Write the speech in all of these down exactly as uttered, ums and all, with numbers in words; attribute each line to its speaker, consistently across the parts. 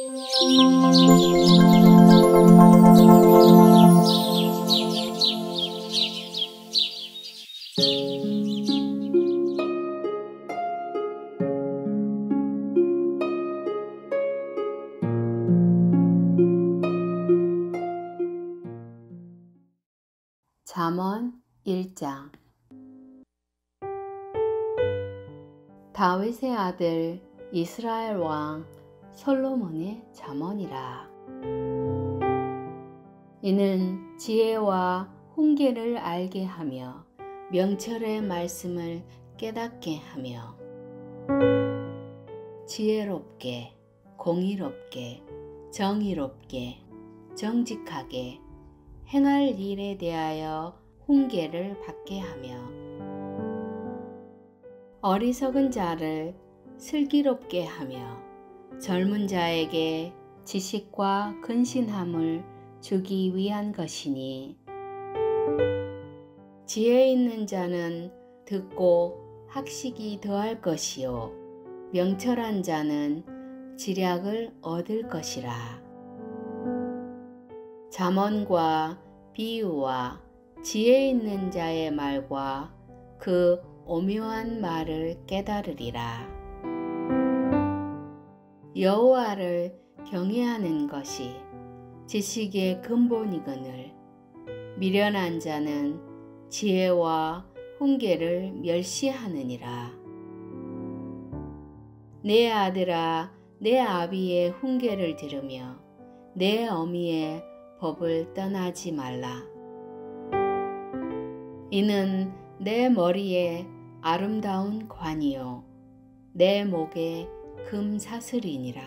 Speaker 1: 잠언 일 장. 다윗의 아들 이스라엘 왕 솔로몬의 잠언이라. 이는 지혜와 훈계를 알게 하며 명철의 말씀을 깨닫게 하며 지혜롭게, 공의롭게, 정의롭게, 정직하게 행할 일에 대하여 훈계를 받게 하며 어리석은 자를 슬기롭게 하며 젊은 자에게 지식과 근신함을 주기 위한 것이니, 지혜 있는 자는 듣고 학식이 더할 것이요 명철한 자는 지략을 얻을 것이라. 잠언과 비유와 지혜 있는 자의 말과 그 오묘한 말을 깨달으리라. 여호와를 경외하는 것이 지식의 근본이거늘 미련한 자는 지혜와 훈계를 멸시하느니라. 내 아들아, 내 아비의 훈계를 들으며 내 어미의 법을 떠나지 말라. 이는 내 머리에 아름다운 관이요 내 목에 금사슬이니라.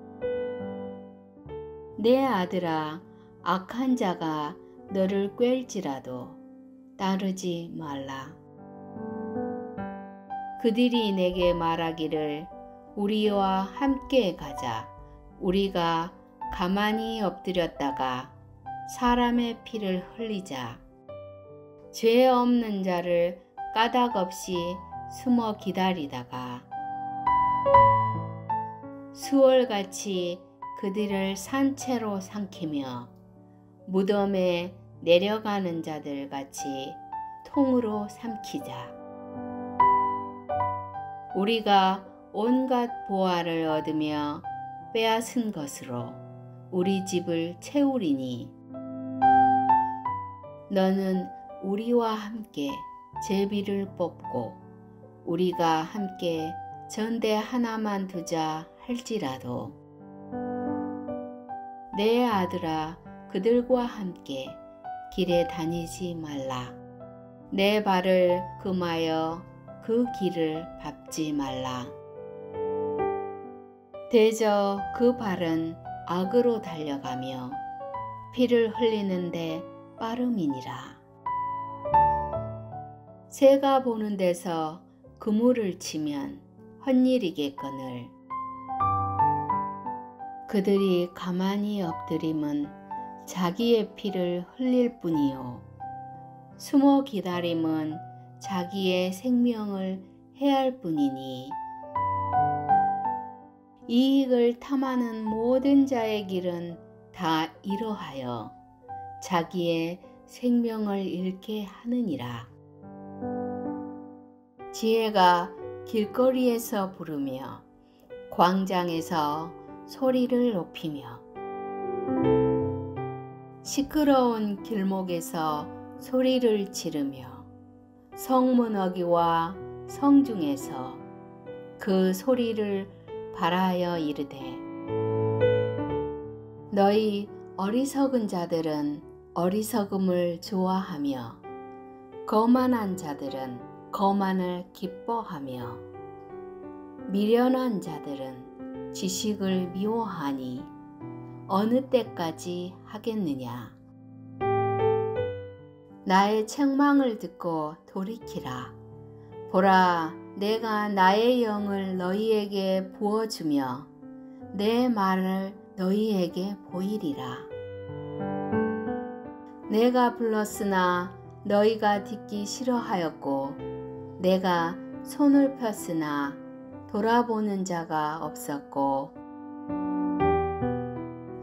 Speaker 1: 내 아들아, 악한 자가 너를 꿰일지라도 따르지 말라. 그들이 내게 말하기를 우리와 함께 가자. 우리가 가만히 엎드렸다가 사람의 피를 흘리자. 죄 없는 자를 까닭없이 숨어 기다리다가 수월같이 그들을 산채로 삼키며 무덤에 내려가는 자들 같이 통으로 삼키자. 우리가 온갖 보화를 얻으며 빼앗은 것으로 우리 집을 채우리니, 너는 우리와 함께 제비를 뽑고 우리가 함께 전대 하나만 두자 할지라도, 내 아들아, 그들과 함께 길에 다니지 말라. 내 발을 금하여 그 길을 밟지 말라. 대저 그 발은 악으로 달려가며 피를 흘리는데 빠름이니라. 새가 보는 데서 그물을 치면 헛일이겠거늘 그들이 가만히 엎드림은 자기의 피를 흘릴 뿐이요 숨어 기다림은 자기의 생명을 해할 뿐이니, 이익을 탐하는 모든 자의 길은 다 이러하여 자기의 생명을 잃게 하느니라. 지혜가 길거리에서 부르며 광장에서 소리를 높이며 시끄러운 길목에서 소리를 지르며 성문어기와 성중에서 그 소리를 발하여 이르되, 너희 어리석은 자들은 어리석음을 좋아하며 거만한 자들은 거만을 기뻐하며 미련한 자들은 지식을 미워하니 어느 때까지 하겠느냐. 나의 책망을 듣고 돌이키라. 보라, 내가 나의 영을 너희에게 부어주며 내 말을 너희에게 보이리라. 내가 불렀으나 너희가 듣기 싫어하였고 내가 손을 폈으나 돌아보는 자가 없었고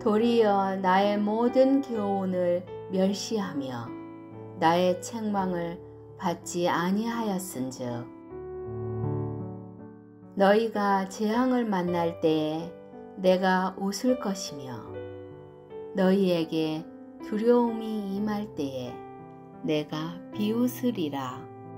Speaker 1: 도리어 나의 모든 교훈을 멸시하며 나의 책망을 받지 아니하였은즉 너희가 재앙을 만날 때에 내가 웃을 것이며 너희에게 두려움이 임할 때에 내가 비웃으리라.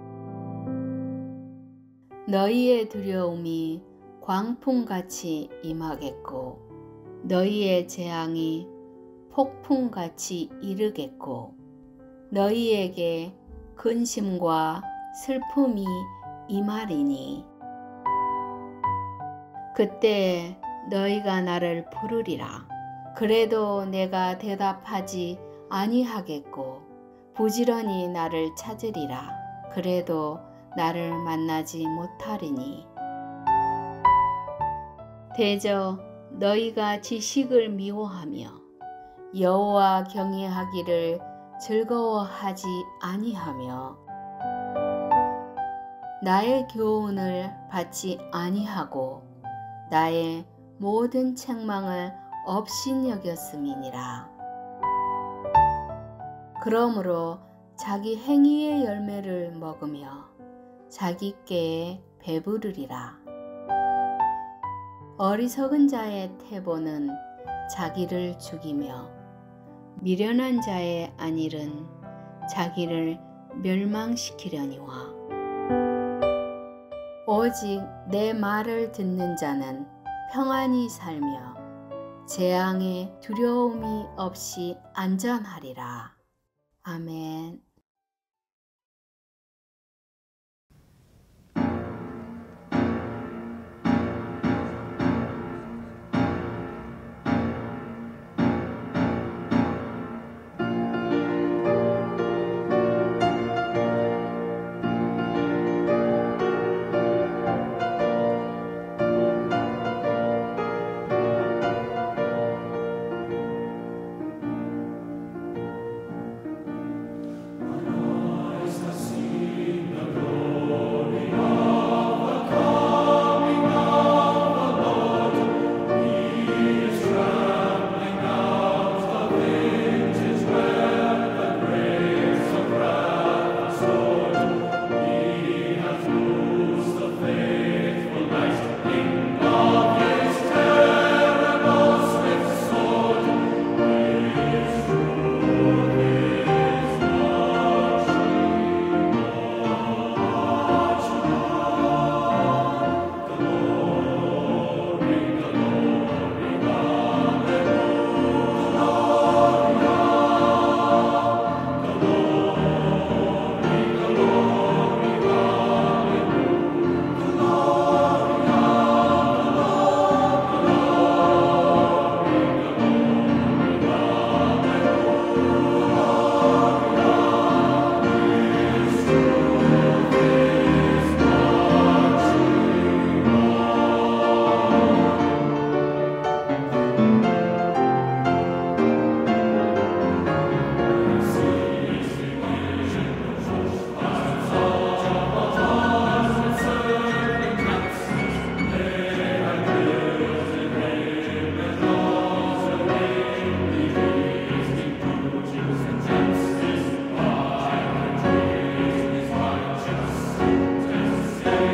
Speaker 1: 너희의 두려움이 광풍같이 임하겠고 너희의 재앙이 폭풍같이 이르겠고 너희에게 근심과 슬픔이 임하리니 그때 너희가 나를 부르리라. 그래도 내가 대답하지 아니하겠고 부지런히 나를 찾으리라. 그래도 나를 만나지 못하리니 대저 너희가 지식을 미워하며 여호와 경외하기를 즐거워하지 아니하며 나의 교훈을 받지 아니하고 나의 모든 책망을 업신여겼음이니라. 그러므로 자기 행위의 열매를 먹으며 자기 꾀에 배부르리라. 어리석은 자의 태보는 자기를 죽이며 미련한 자의 안일은 자기를 멸망시키려니와 오직 내 말을 듣는 자는 평안히 살며 재앙의 두려움이 없이 안전하리라. 아멘.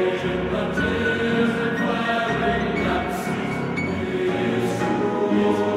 Speaker 2: Yes.